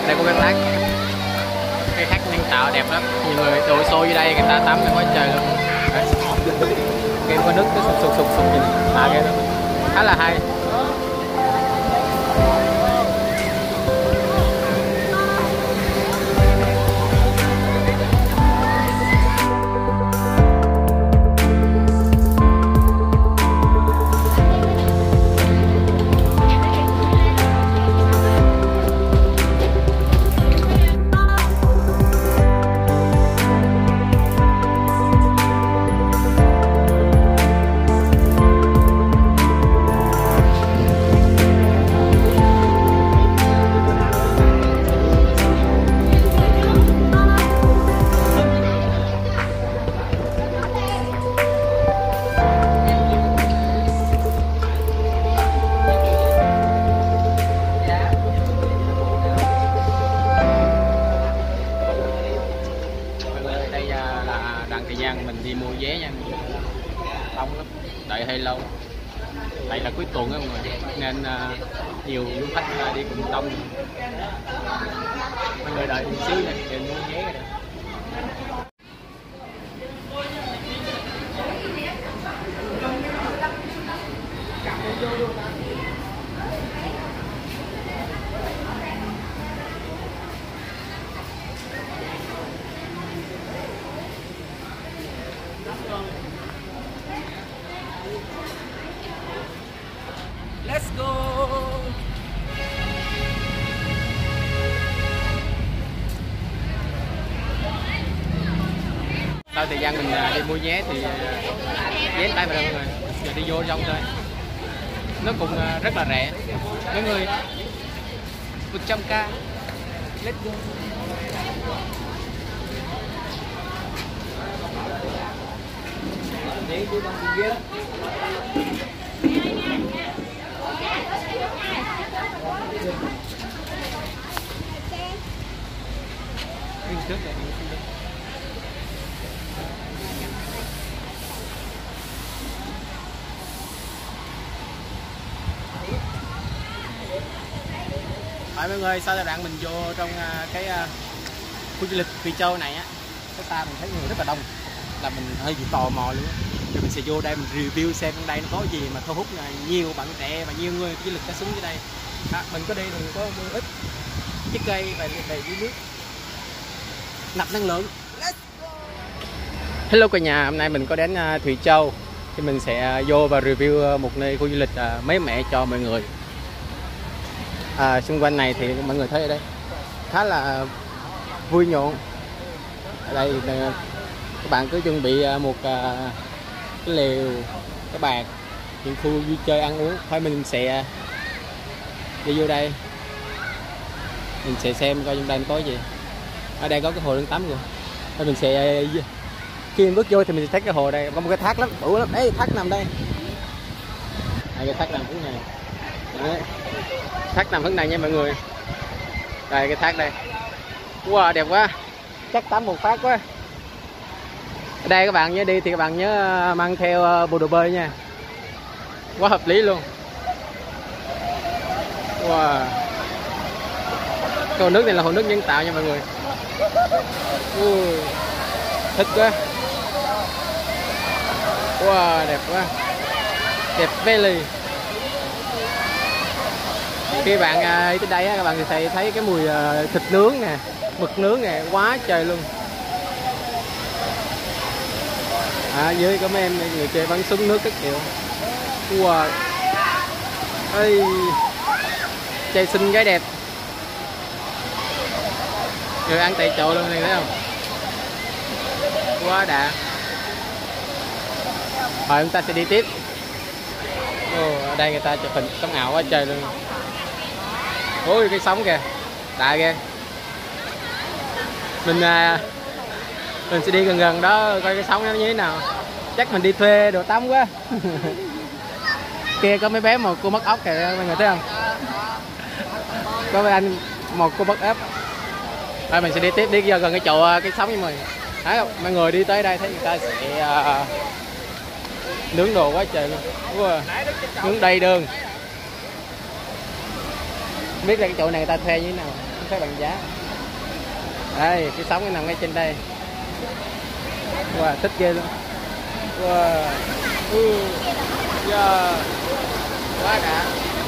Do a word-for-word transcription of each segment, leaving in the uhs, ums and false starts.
Đây có cái thác, cái thác nhân tạo đẹp lắm, nhiều người đổ xô vô đây người ta tắm là quá trời luôn. Cái có nước nó sụp sụp sụp sụp gì à, cái đó khá là hay. Mình đi mua vé nha, đông lắm, đợi hơi lâu. Đây là cuối tuần á mọi người, nên uh, nhiều du khách uh, đi cùng đông. Mọi người đợi một xíu nha, để mua vé rồi. Let's go. Sau thời gian mình đi mua vé thì vé tay vào đây mọi người, giờ đi vô trong thôi. Nó cũng rất là rẻ, mọi người, một trăm k. Let's go. Để đi bằng kia. Trước này. Hỏi mọi người, sau giai đoạn mình vô trong cái khu du lịch Phi Châu này á, cái ta mình thấy người rất là đông, là mình hơi bị tò mò luôn á. Thì mình sẽ vô đây mình review xem trong đây nó có gì mà thu hút nhiều bạn trẻ và nhiều người du lịch đã xuống dưới đây. À, mình có đi mình có mua ít trái cây và đầy dưới nước nạp năng lượng. Hello cả nhà, hôm nay mình có đến uh, Thủy Châu thì mình sẽ uh, vô và review uh, một nơi khu du lịch uh, mới mẻ cho mọi người. À, xung quanh này thì mọi người thấy ở đây khá là uh, vui nhộn. Ở đây uh, các bạn cứ chuẩn bị uh, một uh, cái lều, cái bàn, những khu vui chơi ăn uống. Thôi mình sẽ uh, đi vô đây, mình sẽ xem coi trong đây có gì. Ở đây có cái hồ nước tắm rồi. Thôi mình sẽ khi mình bước vô thì mình sẽ thấy cái hồ đây có một cái thác lắm, bự lắm. Đấy, thác nằm đây. Đây, cái thác nằm hướng này. Đấy. Thác nằm hướng này nha mọi người. Đây cái thác đây. Wow, đẹp quá. Chắc tắm một phát quá. Ở đây các bạn nhớ đi thì các bạn nhớ mang theo bộ đồ bơi nha. Quá hợp lý luôn. Wow. Cái hồ nước này là hồ nước nhân tạo nha mọi người. Ui, thích quá. Wow, đẹp quá. Đẹp valley. Khi bạn đi tới đây các bạn thì thấy cái mùi thịt nướng nè, mực nướng nè, quá trời luôn. À, dưới có mấy em người chơi bắn súng nước các kiểu. Wow. Ê, trai xinh gái đẹp. Người ăn tại chỗ luôn này thấy không? Quá đã. Rồi chúng ta sẽ đi tiếp. Ồ, ở đây người ta chụp hình sống ảo quá trời luôn. Ôi cái sóng kìa, đã ghê. Mình à, mình sẽ đi gần gần đó coi cái sóng nó như thế nào. Chắc mình đi thuê đồ tắm quá. Kia có mấy bé một cô mất ốc kìa, mọi người thấy không? Có mấy anh một cô mất ốc. Rồi mình sẽ đi tiếp, đi giờ gần cái chỗ cái sóng như mình. Đấy, mọi người đi tới đây thấy người ta sẽ uh, nướng đồ quá trời luôn. Wow. Nướng đầy đường. Không biết là cái chỗ này người ta thuê như thế nào. thấy bằng giá. Đây, cái sóng nó nằm ngay trên đây. Wow, thích ghê luôn. Wow. Ừ. Yeah. Quá đã.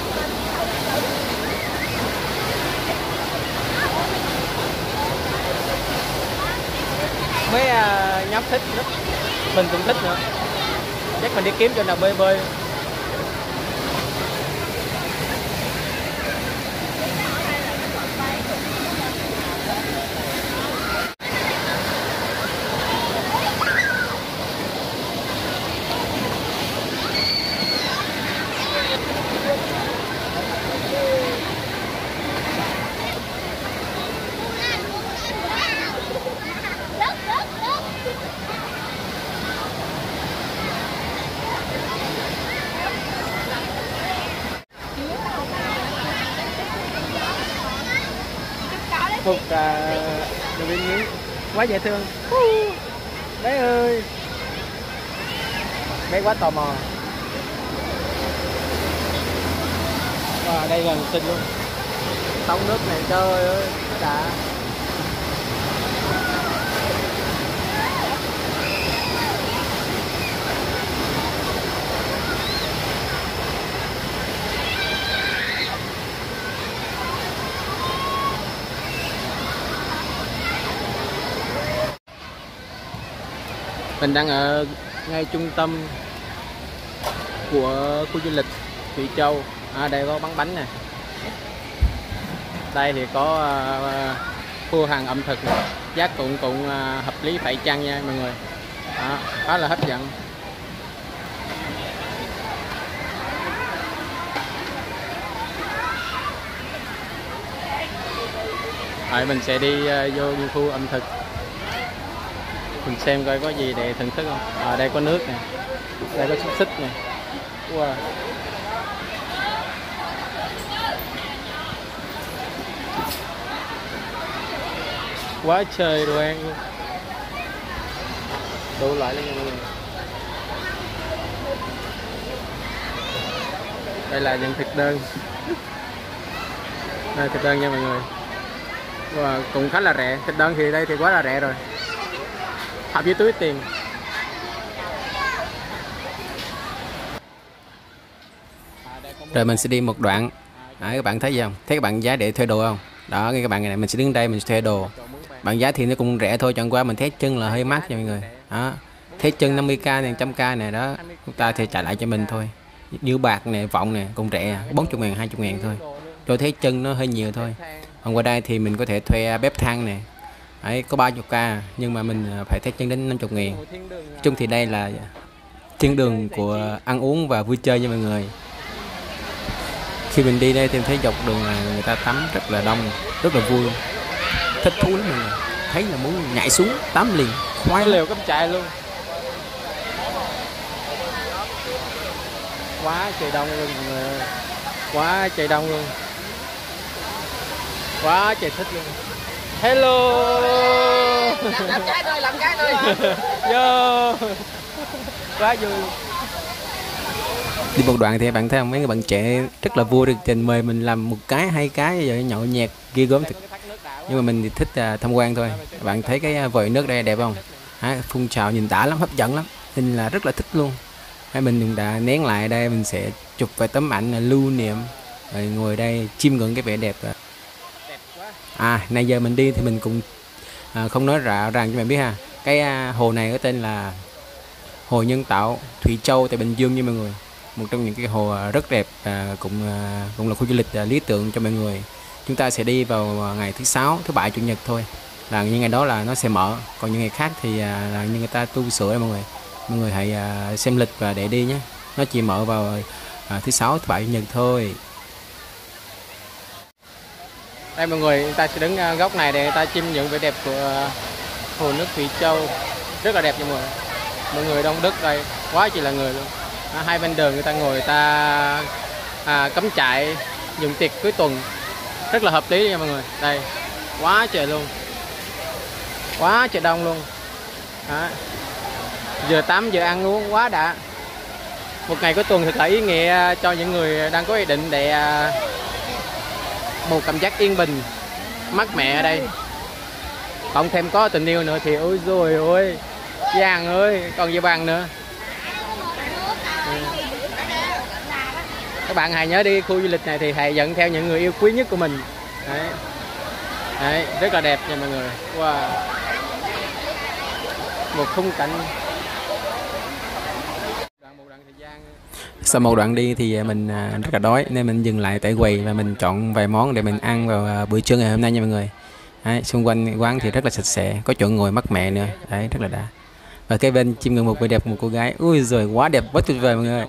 Mấy uh, nhóm thích rất, mình cũng thích nữa. Chắc mình đi kiếm cho nào bơi bơi. Phục uh, đội viên Nguyễn quá dễ thương. Bé ơi, bé quá tò mò. Wow, đây gần xinh luôn. Sóng nước này trời ơi, đã. Mình đang ở ngay trung tâm của khu du lịch Thủy Châu. À, đây có bán bánh nè. Đây thì có uh, khu hàng ẩm thực này. Giá cũng cũng uh, hợp lý phải chăng nha mọi người. Đó, khá là hấp dẫn. Rồi mình sẽ đi uh, vô khu ẩm thực. Mình xem coi có gì để thưởng thức không. À, đây có nước nè, đây có xúc xích nè. Wow. Quá trời đồ ăn luôn, đủ loại luôn nha mọi người. Đây là những thực đơn. Đây thực đơn nha mọi người. Wow, cũng khá là rẻ. Thực đơn thì đây thì quá là rẻ rồi, hợp với túi tiền. Rồi mình sẽ đi một đoạn. Đấy, các bạn thấy gì không? Thấy các bạn giá để thuê đồ không? Đó, các bạn này mình sẽ đứng đây mình sẽ thuê đồ. Bạn giá thì nó cũng rẻ thôi, chẳng qua mình thấy chân là hơi mắc nha mọi người. Đó, thấy chân năm mươi k này, một trăm k này đó, chúng ta thì trả lại cho mình thôi. Như bạc này, vọng này cũng rẻ, bốn mươi ngàn, hai mươi ngàn thôi. Tôi thấy chân nó hơi nhiều thôi. Còn qua đây thì mình có thể thuê bếp than này. Đấy, có ba mươi k nhưng mà mình phải thấy chân đến năm mươi ngàn. Chung thì đây là thiên đường của ăn uống và vui chơi nha mọi người. Khi mình đi đây thì thấy dọc đường là người ta tắm rất là đông, rất là vui, thích thú lắm mọi người. Thấy là muốn nhảy xuống tắm liền, khoái lều cắm trại luôn. Quá trời đông luôn mọi người ơi, quá trời đông luôn, quá trời thích luôn. Hello. Làm cái thôi, làm cái thôi. Vô. Quá vui. Đi một đoạn thì bạn thấy không, mấy người bạn trẻ rất là vui, được trình mời mình làm một cái hai cái rồi nhậu nhẹt ghi gớm thực. Nhưng mà mình thì thích uh, tham quan thôi. Bạn thấy cái vòi nước đây đẹp không? À, phun trào nhìn đã lắm, hấp dẫn lắm, nên là rất là thích luôn. Hay mình cũng đã nén lại đây, mình sẽ chụp vài tấm ảnh lưu niệm rồi ngồi đây chiêm ngưỡng cái vẻ đẹp. À, nãy giờ mình đi thì mình cũng à, không nói rõ ràng cho bạn biết ha. Cái à, hồ này có tên là Hồ Nhân Tạo Thủy Châu tại Bình Dương nha mọi người. Một trong những cái hồ rất đẹp, à, cũng à, cũng là khu du lịch à, lý tưởng cho mọi người. Chúng ta sẽ đi vào ngày thứ sáu, thứ bảy, chủ nhật thôi. Là những ngày đó là nó sẽ mở. Còn những ngày khác thì à, là như người ta tu sửa đây mọi người. Mọi người hãy à, xem lịch và để đi nhé. Nó chỉ mở vào à, thứ sáu, thứ bảy, chủ nhật thôi. Đây mọi người, người ta sẽ đứng góc này để người ta chiêm ngưỡng vẻ đẹp của hồ nước Thủy Châu. Rất là đẹp nha mọi người. Mọi người đông đúc đây, quá chỉ là người luôn. À, hai bên đường người ta ngồi, người ta à, cắm trại dùng tiệc cuối tuần. Rất là hợp lý nha mọi người. Đây, quá trời luôn, quá trời đông luôn. Đó. Giờ tắm giờ ăn uống quá đã. Một ngày cuối tuần thật là ý nghĩa cho những người đang có ý định để một cảm giác yên bình, mát mẻ ở đây. Cộng thêm có tình yêu nữa thì ôi rồi ôi Giang ơi còn gì bằng nữa. Ừ. Các bạn hãy nhớ đi khu du lịch này thì hãy dẫn theo những người yêu quý nhất của mình. Đấy. Đấy, rất là đẹp nha mọi người. Wow. Một khung cảnh. Sau một đoạn đi thì mình rất là đói nên mình dừng lại tại quầy và mình chọn vài món để mình ăn vào bữa trưa ngày hôm nay nha mọi người. Đấy, xung quanh quán thì rất là sạch sẽ, có chỗ ngồi mát mẻ nữa. Đấy, rất là đã. Và cái bên chim ngưỡng mục vẻ đẹp một cô gái. Ui giời, quá đẹp, quá tuyệt vời mọi người.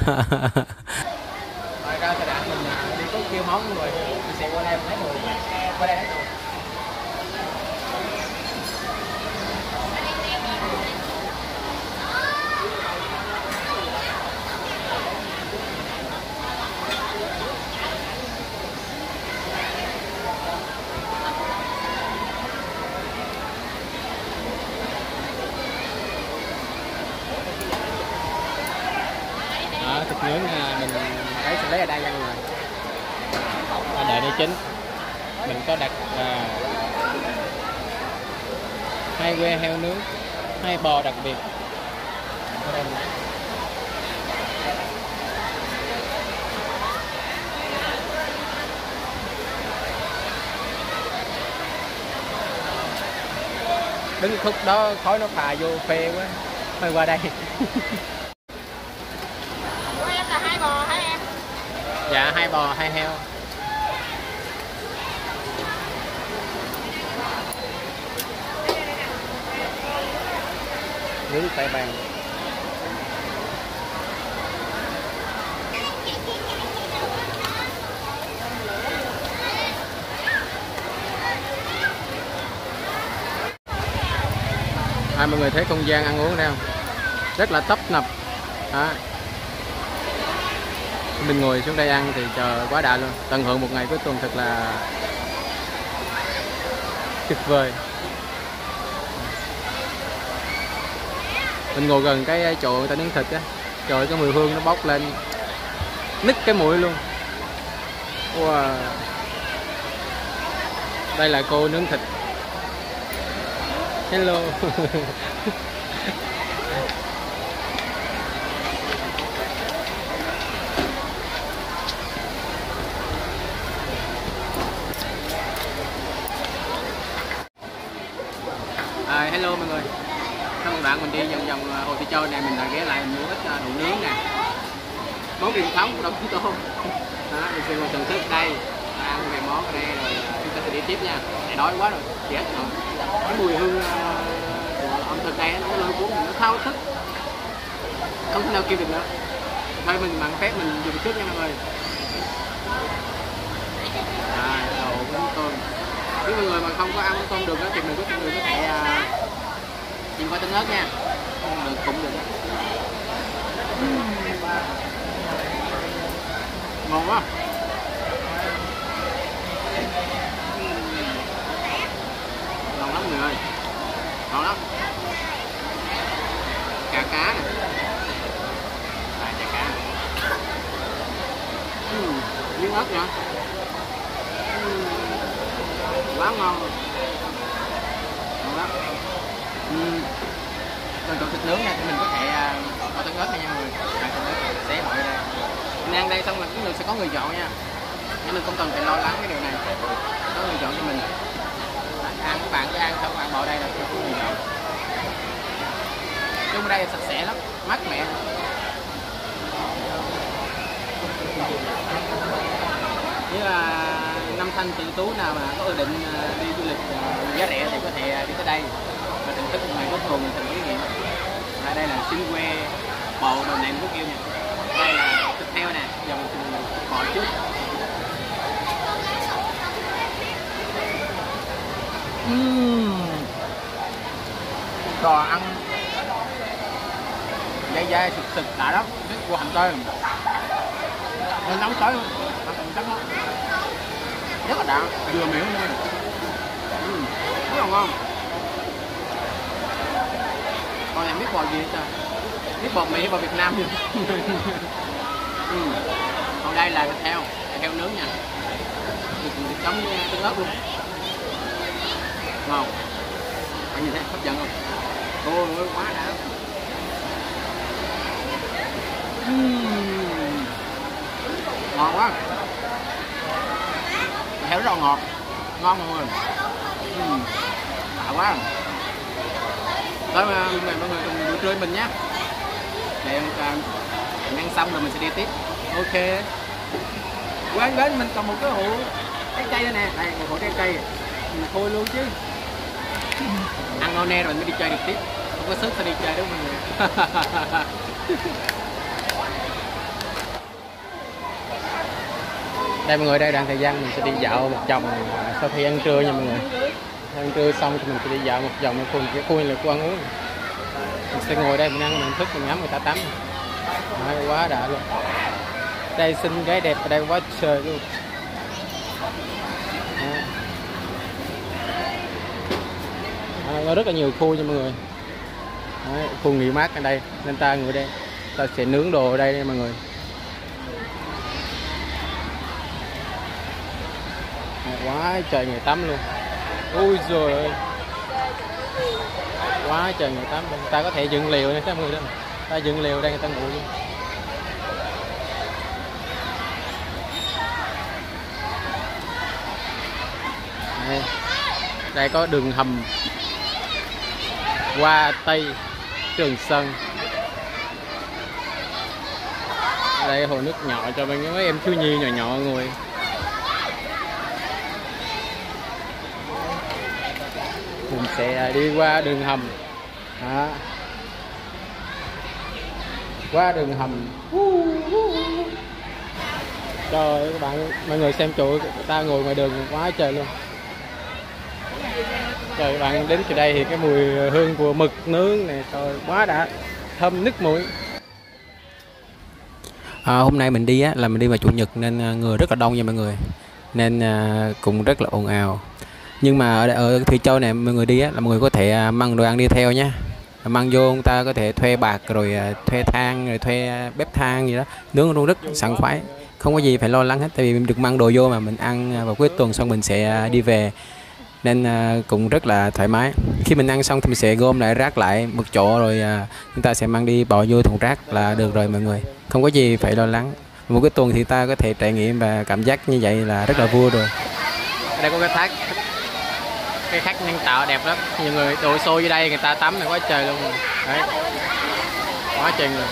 Rồi ra thì đã mình đi có kêu món rồi. Mình sẽ qua đây thấy rồi. Qua đây thấy rồi. Thịt nướng mình thấy sẽ lấy ở đây nha mọi người. Đợi đi chín. Mình có đặt à, hai que heo nướng, hai bò đặc biệt. Đứng khúc đó khói nó phà vô phê quá. Thôi qua đây. Bò hả em? Dạ hai bò hai heo. Nướng tại bàn. À, mọi người thấy không gian ăn uống đây không? Rất là tấp nập. À. Mình ngồi xuống đây ăn thì chờ quá đã luôn, tận hưởng một ngày cuối tuần thật là tuyệt vời. Mình ngồi gần cái chỗ người ta nướng thịt á, trời ơi cái mùi hương nó bốc lên nứt cái mũi luôn. Wow. Đây là cô nướng thịt. Hello. À, hello mọi người. Sau một đoạn mình đi vòng vòng Hồ Thị Châu này, mình đã ghé lại mình mua ít đậu nướng nè, món truyền thống của Đông Chúng Tôi. Đó, mình sẽ ngồi thưởng thức đây, ăn vài món ở đây rồi chúng ta sẽ đi tiếp nha. Để đói quá rồi, chị hết rồi. Cái mùi hương của ẩm thực đây nó lôi cuốn mình, nó thao thức, không thể nào kêu được nữa. Thôi mình bằng phép mình dùng trước nha mọi người. À, đậu mắm tôm. Nếu mọi người mà không có ăn mắm tôm được đó thì mình có người có thể uh, nhìn qua tương ớt nha, không được cũng được. Ngon quá. Ngon lắm người ơi, ngon lắm. Chả cá nè, à, chả cá, uhm, miếng ớt nữa. Quá ngon luôn, ngon lắm. Uhm. Còn chỗ thịt nướng này thì mình có thể uh, có tương ớt này nha mọi người, ăn tương ớt xé bỏ đây. Mình ăn đây xong là cũng được, sẽ có người dọn nha, nên mình không cần phải lo lắng cái điều này, có người dọn cho mình. Ăn các bạn cứ ăn xong bạn bỏ đây là có người dọn. Chung ở đây sạch sẽ lắm, mát mẻ. Nếu là năm thanh tự tú nào mà có dự định đi du lịch giá rẻ thì có thể đi tới đây và thưởng thức một ngày cuối tuần thử trải nghiệm. Ở đây là xương que, bò đồ này cũng kêu nha. Đây là thịt heo nè, dòng bò trước. Uhm. Đò ăn dai dai sực sực đã lắm, rất qua hành tơi, nó nóng tới luôn, rất là đã, vừa miệng luôn. Uhm. Rất là ngon. Còn em biết bò gì hết trời, biết bò Mỹ, bò Việt Nam luôn. Uhm. Còn đây là thịt heo, thịt heo nướng nha, được chấm tương ớt luôn. Ngon. Bạn nhìn thấy hấp dẫn không? Ôi ôi quá đã. Uhm. Ngon quá. Heo rất là ngọt. Ngon mọi người. Uhm. Đã quá. Thôi mà mọi người mọi người cùng bữa trưa mình nhé. Để em uh, ăn xong rồi mình sẽ đi tiếp. Ok. Quên quên mình còn một cái hũ trái cây đây nè. Đây một hũ trái cây. Mình thôi luôn chứ. Ăn ngon nè rồi mới đi chơi được tiếp. Không có sức phải đi chơi đúng không mọi người? Đây mọi người, đây đang thời gian mình sẽ đi dạo một vòng sau khi ăn trưa nha mọi người. Ăn trưa xong thì mình sẽ đi dạo một vòng khu cái khu là khu ăn uống. Mình sẽ ngồi đây mình ăn mình thức mình ngắm người ta tắm. Đấy, quá đã luôn. Đây xinh gái đẹp ở đây quá trời luôn. À, có rất là nhiều khu nha mọi người. Đấy, khu nghỉ mát ở đây nên ta ngồi đây ta sẽ nướng đồ ở đây nha mọi người. Quá trời người tắm luôn. Ui giời ơi. Quá trời người tắm. Người ta có thể dựng lều nha các mọi người đó. Ta dựng lều đây người ta ngủ luôn. Đây, đây có đường hầm qua Tây Trường Sơn. Đây hồ nước nhỏ cho mấy em thiếu nhi nhỏ nhỏ ngồi. Mình sẽ đi qua đường hầm. Đó. Qua đường hầm. Trời ơi các bạn, mọi người xem chỗ ta ngồi ngoài đường quá trời luôn. Trời, các bạn đến từ đây thì cái mùi hương của mực nướng này trời quá đã thơm nức mũi. À, hôm nay mình đi á là mình đi vào chủ nhật nên người rất là đông nha mọi người, nên à, cũng rất là ồn ào. Nhưng mà ở, ở Thủy Châu này mọi người đi á là mọi người có thể mang đồ ăn đi theo nhé. Mang vô chúng ta có thể thuê bạc rồi thuê than rồi thuê bếp than gì đó nướng luôn rất sảng khoái, không có gì phải lo lắng hết, tại vì mình được mang đồ vô mà mình ăn vào cuối tuần xong mình sẽ đi về nên cũng rất là thoải mái. Khi mình ăn xong thì mình sẽ gom lại rác lại một chỗ rồi chúng ta sẽ mang đi bỏ vô thùng rác là được rồi mọi người, không có gì phải lo lắng. Một cái tuần thì ta có thể trải nghiệm và cảm giác như vậy là rất là vui rồi. Ở đây có cái thác, cái thác nhân tạo đẹp lắm, nhiều người đổ xô vô đây người ta tắm này quá trời luôn. Đấy, quá trời người.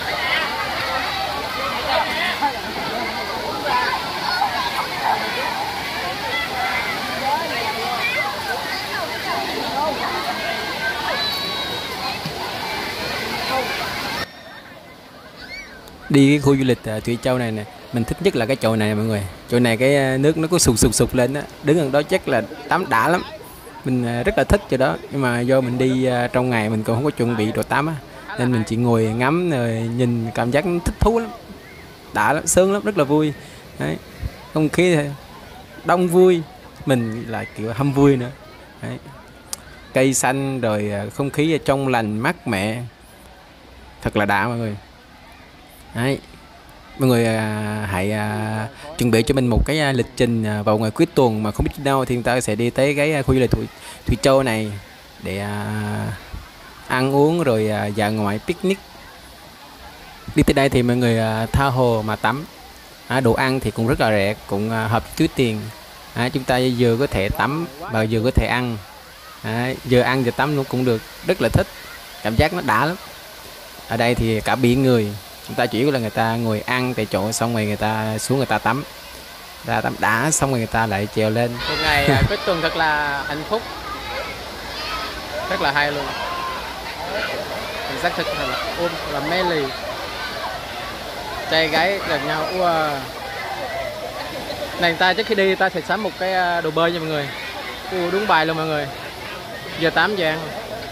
Đi cái khu du lịch uh, Thủy Châu này nè, mình thích nhất là cái chỗ này nè mọi người. Chỗ này cái nước nó có sụp sụp sụp lên á, đứng gần đó chắc là tắm đã lắm. Mình uh, rất là thích chỗ đó, nhưng mà do mình đi uh, trong ngày mình còn không có chuẩn bị đồ tắm á, nên mình chỉ ngồi ngắm rồi nhìn cảm giác nó thích thú lắm, đã lắm, sướng lắm, rất là vui. Đấy, không khí thì đông vui, mình là kiểu hâm vui nữa. Đấy, cây xanh rồi uh, không khí trong lành mát mẻ, thật là đã mọi người. Đấy, mọi người à, hãy à, chuẩn bị cho mình một cái à, lịch trình à, vào ngày cuối tuần mà không biết đâu thì chúng ta sẽ đi tới cái à, khu du lịch Thủy, Thủy Châu này để à, ăn uống rồi à, dạo ngoại picnic. Đi tới đây thì mọi người à, tha hồ mà tắm. À, đồ ăn thì cũng rất là rẻ, cũng à, hợp túi tiền. À, chúng ta vừa có thể tắm và vừa có thể ăn. À, vừa ăn vừa tắm luôn cũng được, rất là thích, cảm giác nó đã lắm. Ở đây thì cả biển người. Chúng ta chỉ là người ta ngồi ăn tại chỗ xong rồi người ta xuống người ta tắm, người ta tắm đã xong rồi người ta lại trèo lên. Một ngày cuối tuần thật là hạnh phúc, rất là hay luôn. Mình xác thực là ôm là mê lì, trai gái gần nhau. Wow. Này ta trước khi đi ta sẽ sắm một cái đồ bơi cho mọi người. Ủa, đúng bài luôn mọi người. Giờ tám giờ ăn.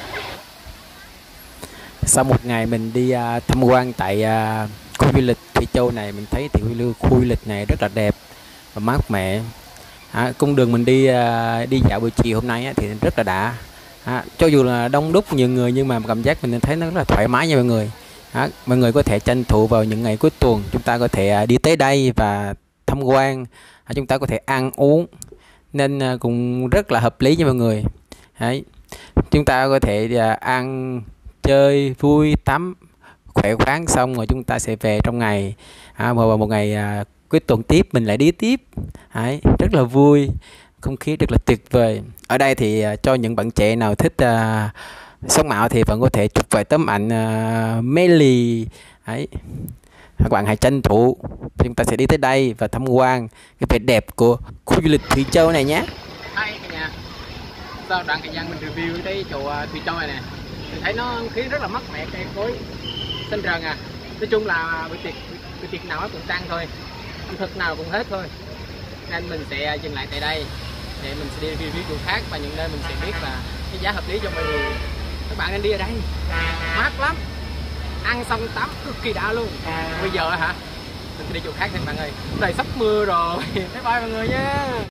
Sau một ngày mình đi uh, tham quan tại uh, khu du lịch Thủy Châu này, mình thấy thì khu du lịch này rất là đẹp và mát mẻ. À, cung đường mình đi uh, đi dạo buổi chiều hôm nay á, thì rất là đã. À, cho dù là đông đúc nhiều người nhưng mà cảm giác mình thấy nó rất là thoải mái nha mọi người. À, mọi người có thể tranh thủ vào những ngày cuối tuần, chúng ta có thể uh, đi tới đây và tham quan. À, chúng ta có thể ăn uống nên uh, cũng rất là hợp lý nha mọi người. Đấy. Chúng ta có thể à, ăn chơi vui tắm khỏe khoắn xong rồi chúng ta sẽ về trong ngày, à, vào một ngày à, cuối tuần tiếp mình lại đi tiếp. Đấy, rất là vui, không khí rất là tuyệt vời. Ở đây thì à, cho những bạn trẻ nào thích à, sống ảo thì vẫn có thể chụp vài tấm ảnh à, mê lì. Đấy, các bạn hãy tranh thủ, chúng ta sẽ đi tới đây và tham quan cái vẻ đẹp của khu du lịch Thủy Châu này nhé. Hai cả nhà, sau đoạn thời gian mình review cái chùa Thủy Châu này nè, mình thấy nó khí rất là mát mẻ, cây cối xanh rần à. Nói chung là bữa tiệc bữa tiệc nào nó cũng tăng thôi, ẩm thực nào cũng hết thôi, nên mình sẽ dừng lại tại đây để mình sẽ đi review chỗ khác và những nơi mình sẽ biết là cái giá hợp lý cho mọi người. Các bạn nên đi ở đây, mát lắm, ăn xong tắm cực kỳ đã luôn. Bây giờ hả, mình sẽ đi chỗ khác thêm bạn ơi, trời sắp mưa rồi. Bye bye mọi người nha.